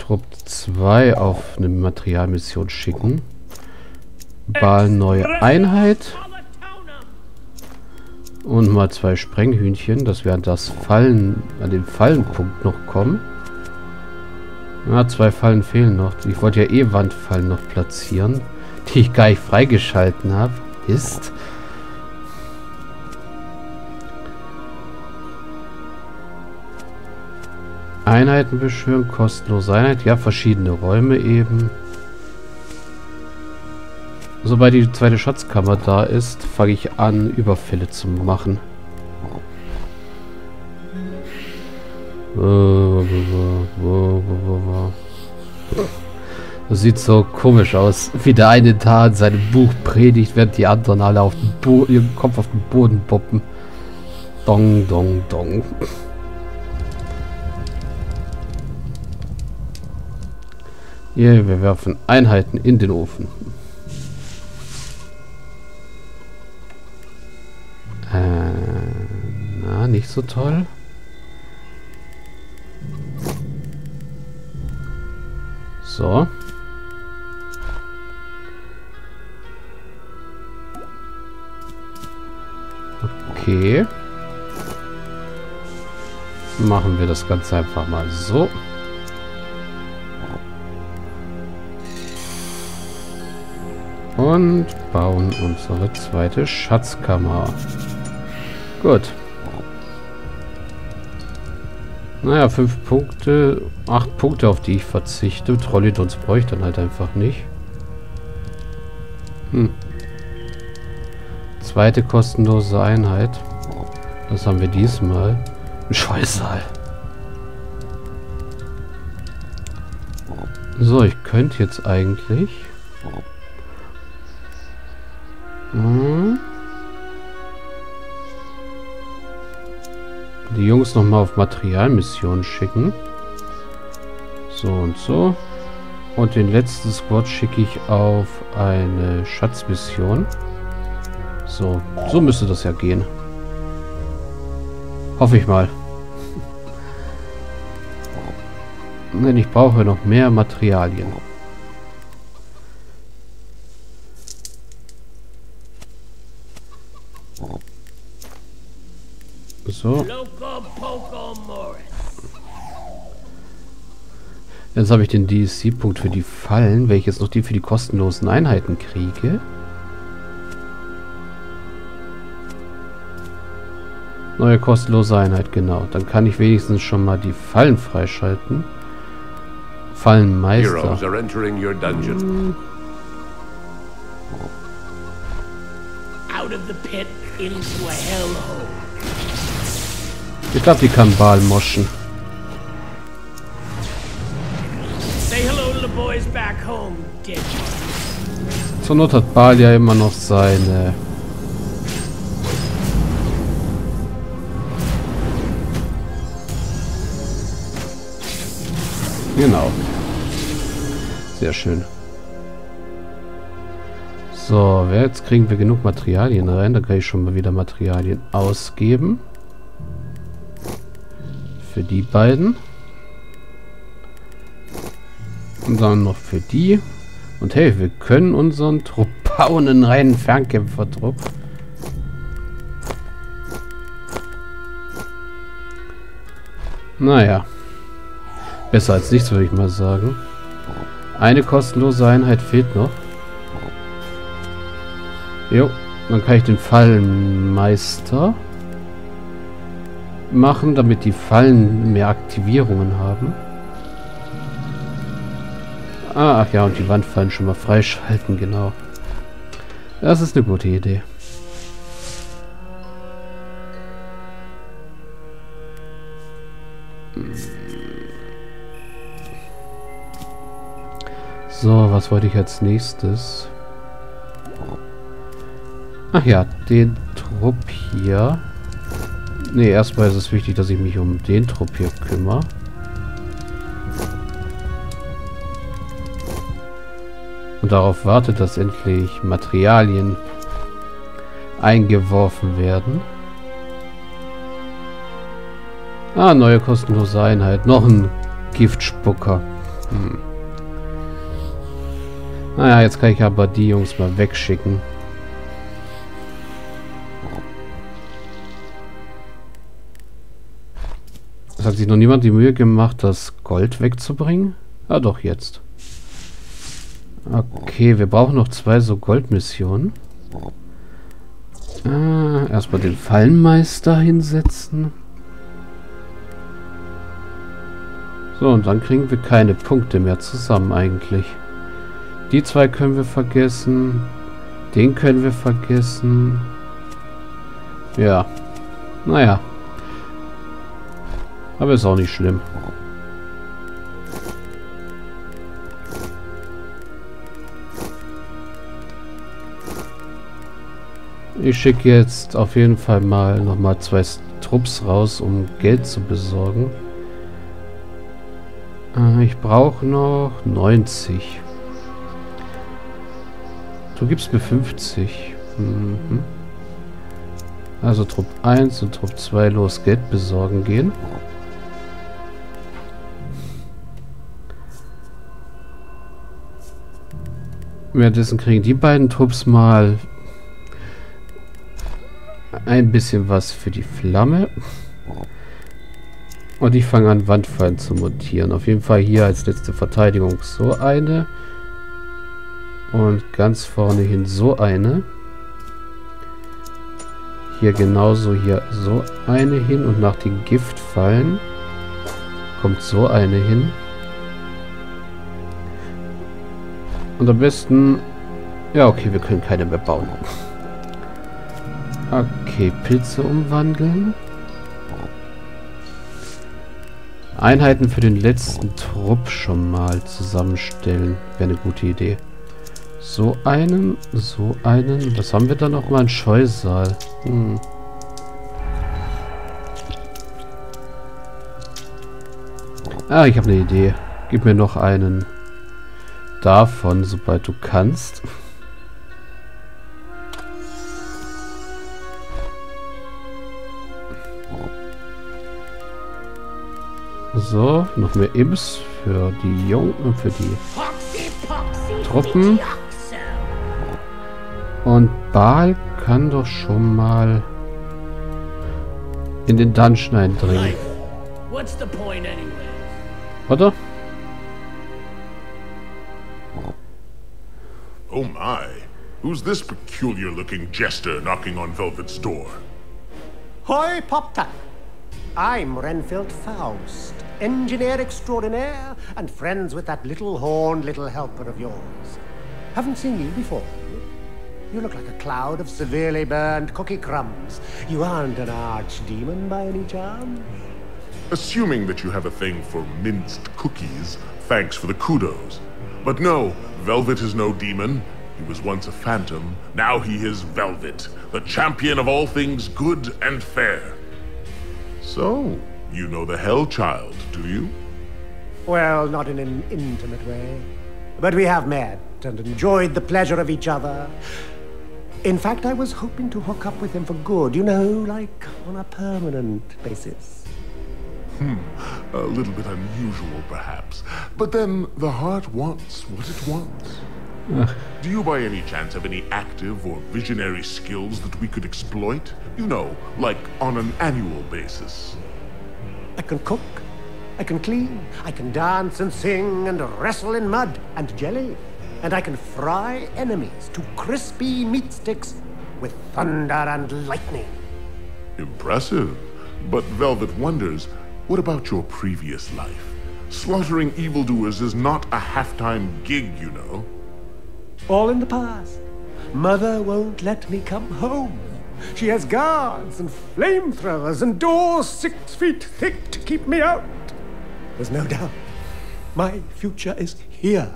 Trupp 2 auf eine Materialmission schicken. Bal neue Einheit. Und mal 2 Sprenghühnchen, dass wir an das Fallen, an den Fallenpunkt noch kommen. Ja, 2 Fallen fehlen noch. Ich wollte ja eh Wandfallen noch platzieren, die ich gar nicht freigeschalten habe. Ist. Einheiten beschwören, kostenlose Einheit. Ja, verschiedene Räume eben. Sobald die zweite Schatzkammer da ist, fange ich an, Überfälle zu machen. Das sieht so komisch aus, wie der eine da in seinem Buch predigt, während die anderen alle auf ihren Kopf auf den Boden poppen. Dong, dong, dong. Hier, wir werfen Einheiten in den Ofen. Na, nicht so toll. So. Okay. Machen wir das Ganze einfach mal so. Und bauen unsere zweite Schatzkammer. Gut. Naja, 5 Punkte, 8 Punkte, auf die ich verzichte. Trollidons brauche ich dann halt einfach nicht. Zweite kostenlose Einheit. Was haben wir diesmal? Ein Scheusal. So, ich könnte jetzt eigentlich... die Jungs nochmal auf Materialmissionen schicken. So und so. Und den letzten Squad schicke ich auf eine Schatzmission. So, so müsste das ja gehen. Hoffe ich mal. Denn ich brauche noch mehr Materialien. So. Jetzt habe ich den DSC-Punkt für die Fallen, wenn ich jetzt noch die für die kostenlosen Einheiten kriege. Neue kostenlose Einheit, genau. Dann kann ich wenigstens schon mal die Fallen freischalten. Fallenmeister. Ich glaube, die kann Bal moschen. Zur Not hat Bal ja immer noch seine... Genau. Sehr schön. So, jetzt kriegen wir genug Materialien rein. Da kann ich schon mal wieder Materialien ausgeben. Für die beiden. Und dann noch für die. Und hey, wir können unseren Trupp bauen, einen reinen Fernkämpfer-Trupp. Naja. Besser als nichts, würde ich mal sagen. Eine kostenlose Einheit fehlt noch. Jo, dann kann ich den Fallenmeister machen, damit die Fallen mehr Aktivierungen haben. Ach ja, und die Wandfallen schon mal freischalten, genau. Das ist eine gute Idee. So, was wollte ich als nächstes? Ach ja, den Trupp hier. Ne, erstmal ist es wichtig, dass ich mich um den Trupp hier kümmere. Und darauf wartet, dass endlich Materialien eingeworfen werden. Ah, neue kostenlose Einheit. Noch ein Giftspucker. Naja, jetzt kann ich aber die Jungs mal wegschicken. Es hat sich noch niemand die Mühe gemacht, das Gold wegzubringen? Ah, doch, jetzt. Okay, wir brauchen noch 2 so Goldmissionen. Erstmal den Fallenmeister hinsetzen. So, und dann kriegen wir keine Punkte mehr zusammen eigentlich. Die 2 können wir vergessen. Den können wir vergessen. Ja. Naja. Aber ist auch nicht schlimm. Ich schicke jetzt auf jeden Fall mal nochmal 2 Trupps raus, um Geld zu besorgen. Ich brauche noch 90. Du gibst mir 50. Also Trupp 1 und Trupp 2 los Geld besorgen gehen. Währenddessen kriegen die beiden Trupps mal ein bisschen was für die Flamme. Und ich fange an, Wandfallen zu montieren. Auf jeden Fall hier als letzte Verteidigung so eine. Und ganz vorne hin so eine. Hier genauso hier so eine hin. Und nach den Giftfallen kommt so eine hin. Und am besten... Ja, okay, wir können keine mehr bauen. Okay, Pilze umwandeln. Einheiten für den letzten Trupp schon mal zusammenstellen. Wäre eine gute Idee. So einen, so einen. Was haben wir da noch mal? Ein Scheusal. Ah, ich habe eine Idee. Gib mir noch einen davon, sobald du kannst. So, noch mehr Imps für die Jungen, für die Truppen. Und Baal kann doch schon mal in den Dungeon eindringen. Oder? Oh my. Who's this peculiar-looking jester knocking on Velvet's door? Hoi, Popta! I'm Renfield Faust, engineer extraordinaire, and friends with that little horned little helper of yours. Haven't seen you before. You look like a cloud of severely burned cookie crumbs. You aren't an archdemon by any chance? Assuming that you have a thing for minced cookies, thanks for the kudos. But no, Velvet is no demon. He was once a phantom. Now he is Velvet, the champion of all things good and fair. So, you know the Hellchild, do you? Well, not in an intimate way. But we have met and enjoyed the pleasure of each other. In fact, I was hoping to hook up with him for good, you know, like on a permanent basis. A little bit unusual, perhaps. But then, the heart wants what it wants. Do you by any chance have any active or visionary skills that we could exploit? You know, like on an annual basis. I can cook, I can clean, I can dance and sing and wrestle in mud and jelly. And I can fry enemies to crispy meat sticks with thunder and lightning. Impressive. But Velvet wonders, what about your previous life? Slaughtering evildoers is not a half-time gig, you know. All in the past. Mother won't let me come home. She has guards and flamethrowers and doors 6 feet thick to keep me out. There's no doubt. My future is here.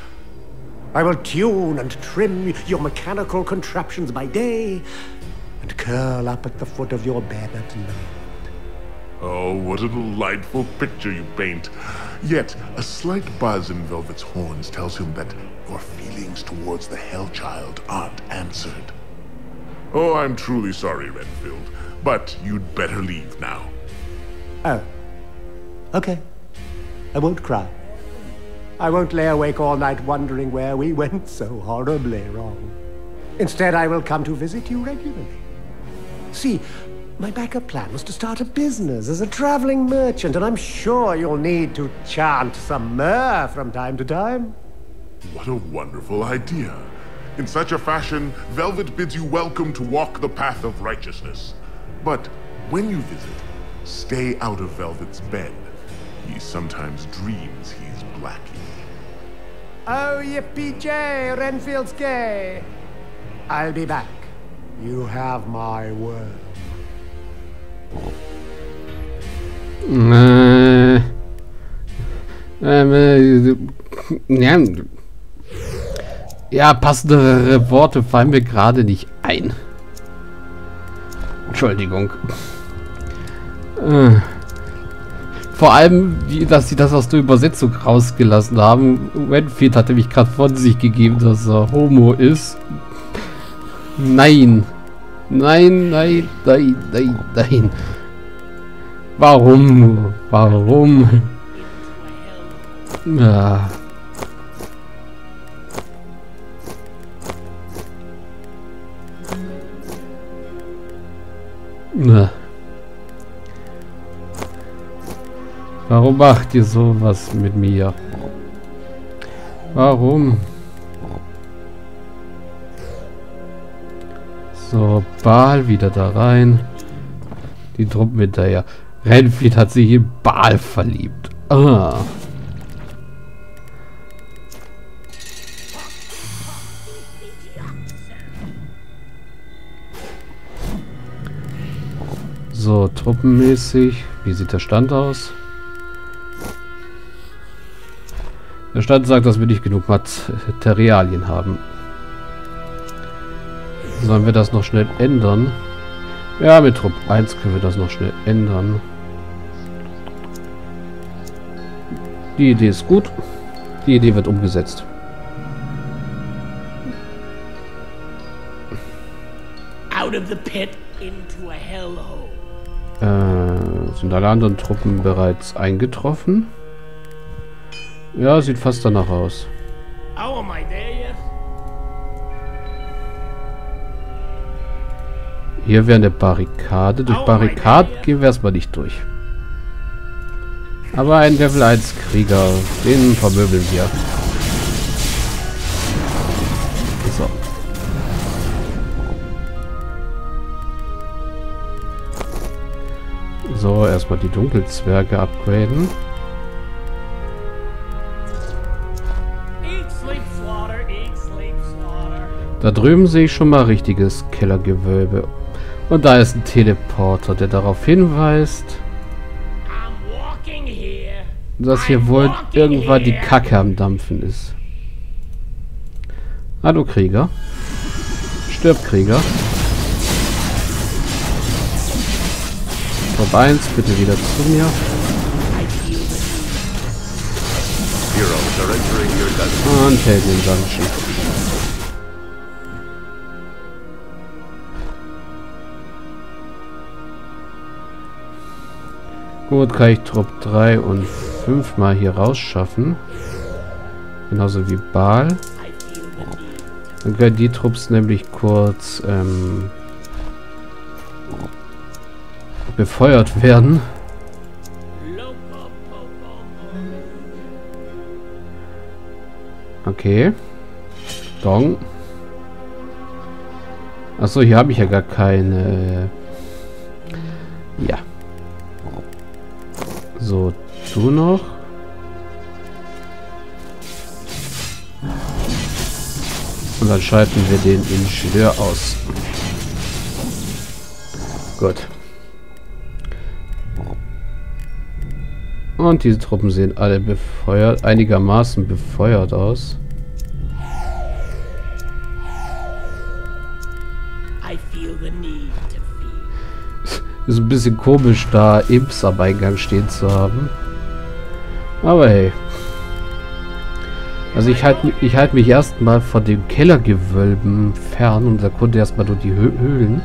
I will tune and trim your mechanical contraptions by day and curl up at the foot of your bed at night. Oh, what a delightful picture you paint. Yet, a slight buzz in Velvet's horns tells him that your feelings towards the Hellchild aren't answered. Oh, I'm truly sorry, Renfield, but you'd better leave now. Oh. Okay. I won't cry. I won't lay awake all night wondering where we went so horribly wrong. Instead, I will come to visit you regularly. See, my backup plan was to start a business as a traveling merchant, and I'm sure you'll need to chant some myrrh from time to time. What a wonderful idea. In such a fashion, Velvet bids you welcome to walk the path of righteousness. But when you visit, stay out of Velvet's bed. He sometimes dreams he's Blackie. Oh, yippee-jay, Renfield's gay. I'll be back. You have my word. Ja, passendere Worte fallen mir gerade nicht ein. Entschuldigung. Vor allem, dass sie das aus der Übersetzung rausgelassen haben. Renfield hatte mich gerade von sich gegeben, dass er Homo ist. Nein. Nein, nein, nein, nein, nein. Warum? Warum? Ja. Na. Warum macht ihr sowas mit mir? Warum? So, Baal wieder da rein. Die Truppen hinterher. Renfield hat sich in Baal verliebt. Ah. So, truppenmäßig. Wie sieht der Stand aus? Der Stand sagt, dass wir nicht genug Materialien haben. Sollen wir das noch schnell ändern? Ja, mit Trupp 1 können wir das noch schnell ändern. Die Idee ist gut. Die Idee wird umgesetzt. Out of the pit into a hellhole. Sind alle anderen Truppen bereits eingetroffen? Ja, sieht fast danach aus. Oh, am I there yet? Hier wäre eine Barrikade. Durch Barrikaden gehen wir erstmal nicht durch. Aber ein Level 1 Krieger, den vermöbeln wir. So. So, erstmal die Dunkelzwerge upgraden. Da drüben sehe ich schon mal richtiges Kellergewölbe. Und da ist ein Teleporter, der darauf hinweist, dass hier wohl irgendwann die Kacke am Dampfen ist. Hallo Krieger. Stirb Krieger. Top 1, bitte wieder zu mir. Und hält den Dungeon. Gut, kann ich Trupp 3 und 5 mal hier rausschaffen. Genauso wie Baal. Dann können die Trupps nämlich kurz befeuert werden. Okay. Dong. Achso, hier habe ich ja gar keine... Ja. So, du noch. Und dann schalten wir den Ingenieur aus. Gut. Und diese Truppen sehen alle befeuert, einigermaßen befeuert aus. Ist ein bisschen komisch, da Imps am Eingang stehen zu haben. Aber hey. Also ich halt mich erstmal von dem Kellergewölben fern und erkunde erstmal durch die Höhlen.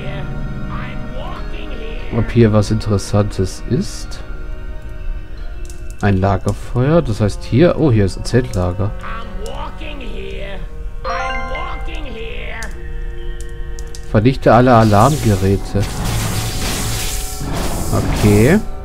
Ob hier was Interessantes ist. Ein Lagerfeuer. Das heißt hier... Oh, hier ist ein Zeltlager. I'm walking here. I'm walking here. Vernichte alle Alarmgeräte. Okay.